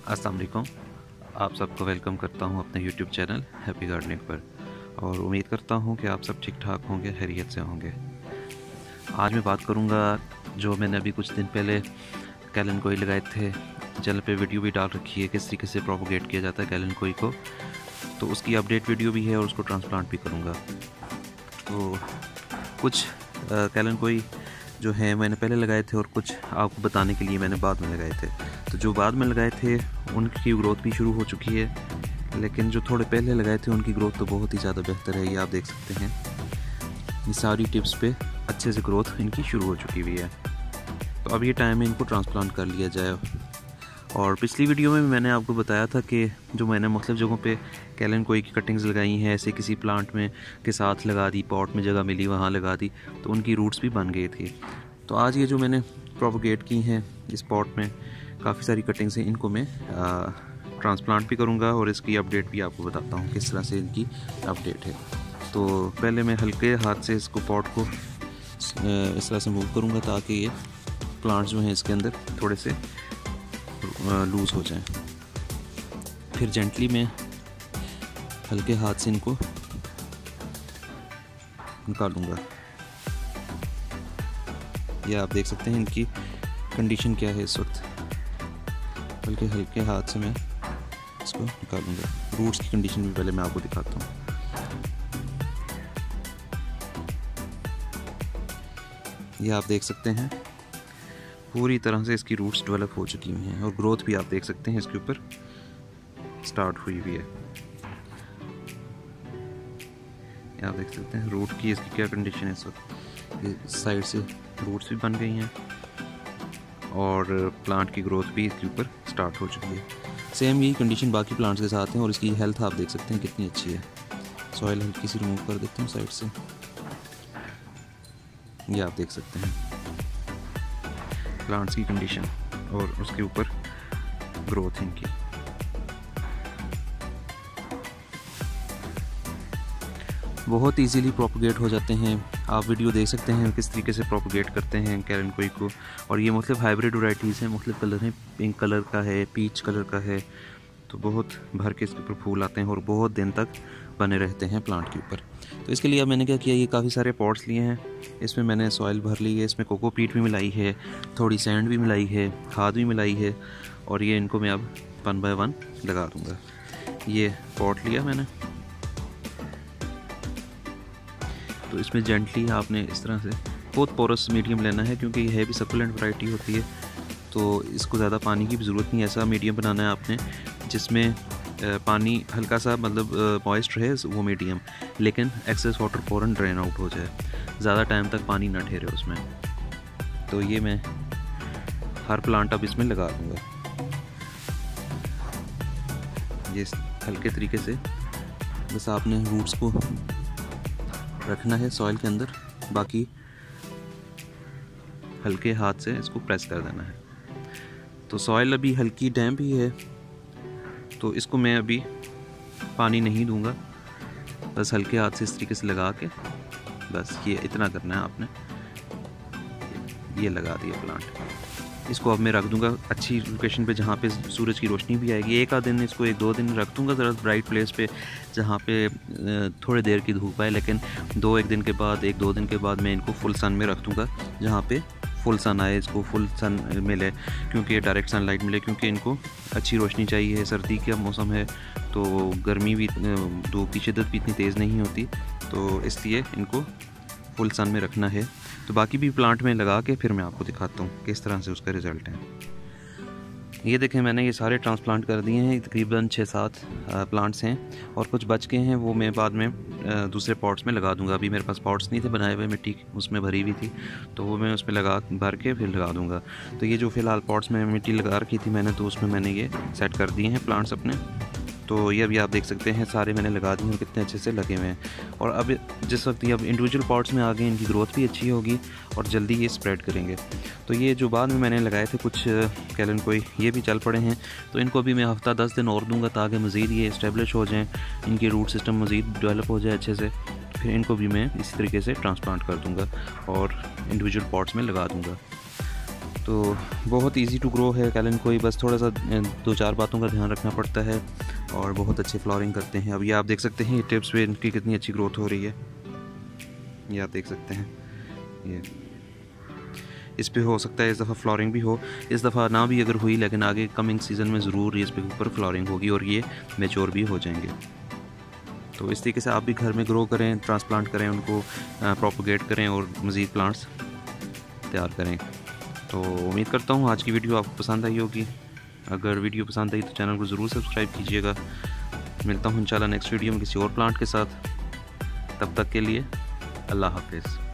अस्सलाम वालेकुम। आप सबको वेलकम करता हूं अपने YouTube चैनल हैप्पी गार्डनिंग पर, और उम्मीद करता हूं कि आप सब ठीक ठाक होंगे, खैरियत से होंगे। आज मैं बात करूंगा जो मैंने अभी कुछ दिन पहले कैलेंडोई लगाए थे। चैनल पे वीडियो भी डाल रखी है किस तरीके से प्रोपोगेट किया जाता है कैलेंडोई को, तो उसकी अपडेट वीडियो भी है और उसको ट्रांसप्लांट भी करूँगा। तो कुछ कैलेंडोई जो है मैंने पहले लगाए थे और कुछ आपको बताने के लिए मैंने बाद में लगाए थे। तो जो बाद में लगाए थे उनकी ग्रोथ भी शुरू हो चुकी है, लेकिन जो थोड़े पहले लगाए थे उनकी ग्रोथ तो बहुत ही ज़्यादा बेहतर है। ये आप देख सकते हैं, ये सारी टिप्स पे अच्छे से ग्रोथ इनकी शुरू हो चुकी हुई है। तो अब ये टाइम है इनको ट्रांसप्लांट कर लिया जाए। और पिछली वीडियो में मैंने आपको बताया था कि जो मैंने मुख्तलिफ जगहों पे कैलेंडोई की कटिंग्स लगाई हैं, ऐसे किसी प्लांट में के साथ लगा दी, पॉट में जगह मिली वहाँ लगा दी, तो उनकी रूट्स भी बन गई थी। तो आज ये जो मैंने प्रोपोगेट की हैं इस पॉट में काफ़ी सारी कटिंग्स हैं, इनको मैं ट्रांसप्लांट भी करूँगा और इसकी अपडेट भी आपको बताता हूँ किस तरह से इनकी अपडेट है। तो पहले मैं हल्के हाथ से इसको पॉट को इस तरह से मूव करूँगा ताकि ये प्लांट्स जो हैं इसके अंदर थोड़े से लूज़ हो जाएं। फिर जेंटली मैं हल्के हाथ से इनको निकालूंगा। ये आप देख सकते हैं इनकी कंडीशन क्या है इस वक्त। हल्के हल्के हाथ से मैं इसको निकालूंगा। रूट्स की कंडीशन भी पहले मैं आपको दिखाता हूँ। ये आप देख सकते हैं पूरी तरह से इसकी रूट्स डेवलप हो चुकी हुई हैं और ग्रोथ भी आप देख सकते हैं इसके ऊपर स्टार्ट हुई हुई है। आप देख सकते हैं रूट की इसकी क्या कंडीशन है इस वक्त। ये साइड से रूट्स भी बन गई हैं और प्लांट की ग्रोथ भी इसके ऊपर स्टार्ट हो चुकी है। सेम यही कंडीशन बाकी प्लांट्स के साथ हैं और इसकी हेल्थ आप देख सकते हैं कितनी अच्छी है। सॉइल हल्की सी रिमूव कर देता हूँ साइड से। ये आप देख सकते हैं प्लांट्स की कंडीशन और उसके ऊपर ग्रोथ इनकी। बहुत इजीली प्रोपोगेट हो जाते हैं। आप वीडियो देख सकते हैं किस तरीके से प्रोपोगेट करते हैं कैलेंडोई को। और ये मुख्तलिफ हाइब्रिड वैराइटीज़ हैं, मुख्तलिफ कलर हैं, पिंक कलर का है, पीच कलर का है। तो बहुत भर के इसके ऊपर फूल आते हैं और बहुत दिन तक बने रहते हैं प्लांट के ऊपर। तो इसके लिए अब मैंने क्या किया, ये काफ़ी सारे पॉट्स लिए हैं, इसमें मैंने सॉइल भर ली है, इसमें कोकोपीट भी मिलाई है, थोड़ी सैंड भी मिलाई है, खाद भी मिलाई है, और ये इनको मैं अब 1 बाय 1 लगा दूँगा। ये पॉट लिया मैंने, तो इसमें जेंटली आपने इस तरह से बहुत पोरस मीडियम लेना है, क्योंकि ये है भी सकुलेंट वैरायटी होती है, तो इसको ज़्यादा पानी की भी ज़रूरत नहीं। ऐसा मीडियम बनाना है आपने जिसमें पानी हल्का सा मतलब मॉइस्ट रहे, वो मीडियम, लेकिन एक्सेस वाटर फ़ौरन ड्रेन आउट हो जाए, ज़्यादा टाइम तक पानी ना ठहरे उसमें। तो ये मैं हर प्लांट अब इसमें लगा दूँगा। ये हल्के तरीके से बस आपने रूट्स को रखना है सॉइल के अंदर, बाकी हल्के हाथ से इसको प्रेस कर देना है। तो सॉइल अभी हल्की डैम्प ही है, तो इसको मैं अभी पानी नहीं दूंगा, बस हल्के हाथ से इस तरीके से लगा के बस ये इतना करना है आपने। ये लगा दिया प्लांट। इसको अब मैं रख दूंगा अच्छी लोकेशन पे जहाँ पे सूरज की रोशनी भी आएगी। एक आध दिन इसको 1-2 दिन रख दूंगा ज़रा ब्राइट प्लेस पे जहाँ पे थोड़े देर की धूप आए, लेकिन 1-2 दिन के बाद 1-2 दिन के बाद मैं इनको फुल सन में रख दूंगा, जहाँ पे फुल सन आए, इसको फुल सन मिले, क्योंकि डायरेक्ट सनलाइट मिले, क्योंकि इनको अच्छी रोशनी चाहिए। सर्दी का मौसम है तो गर्मी भी, धूप की शिद्दत भी इतनी तेज़ नहीं होती, तो इसलिए इनको फुल सन में रखना है। तो बाकी भी प्लांट में लगा के फिर मैं आपको दिखाता हूँ किस तरह से उसका रिज़ल्ट है। ये देखें, मैंने ये सारे ट्रांसप्लांट कर दिए हैं, तकरीबन 6-7 प्लांट्स हैं, और कुछ बच गए हैं, वो मैं बाद में दूसरे पॉट्स में लगा दूंगा। अभी मेरे पास पॉट्स नहीं थे बनाए हुए, मिट्टी उसमें भरी हुई थी, तो वो मैं उसमें भर के फिर लगा दूंगा। तो ये जो फ़िलहाल पॉट्स में मिट्टी लगा रखी थी मैंने, तो उसमें मैंने ये सेट कर दिए हैं प्लांट्स अपने। तो ये अभी आप देख सकते हैं सारे मैंने लगा दिए हैं, कितने अच्छे से लगे हुए हैं। और अब जिस वक्त ये अब इंडिविजुअल पॉट्स में आ गए, इनकी ग्रोथ भी अच्छी होगी और जल्दी ये स्प्रेड करेंगे। तो ये जो बाद में मैंने लगाए थे कुछ कैलेंडोई, ये भी चल पड़े हैं, तो इनको भी मैं हफ्ता 10 दिन और दूंगा ताकि मज़ीद ये इस्टेब्लिश हो जाएँ, इनकी रूट सिस्टम मज़ीद डेवलप हो जाए अच्छे से। फिर इनको भी मैं इसी तरीके से ट्रांसप्लांट कर दूँगा और इंडिविजुअल पॉट्स में लगा दूँगा। तो बहुत इजी टू ग्रो है कैलन कोई, बस थोड़ा सा 2-4 बातों का ध्यान रखना पड़ता है और बहुत अच्छे फ्लावरिंग करते हैं। अब ये आप देख सकते हैं ये टिप्स पे इनकी कितनी अच्छी ग्रोथ हो रही है, ये आप देख सकते हैं। ये इस पे हो सकता है इस दफ़ा फ्लावरिंग भी हो, इस दफ़ा ना भी अगर हुई लेकिन आगे कमिंग सीज़न में ज़रूर इस पे ऊपर फ्लावरिंग होगी और ये मैच्योर भी हो जाएंगे। तो इस तरीके से आप भी घर में ग्रो करें, ट्रांसप्लांट करें, उनको प्रोपोगेट करें और मज़ीद प्लांट्स तैयार करें। तो उम्मीद करता हूँ आज की वीडियो आपको पसंद आई होगी। अगर वीडियो पसंद आई तो चैनल को ज़रूर सब्सक्राइब कीजिएगा। मिलता हूँ इंशाल्लाह नेक्स्ट वीडियो में किसी और प्लांट के साथ। तब तक के लिए अल्लाह हाफ़िज़।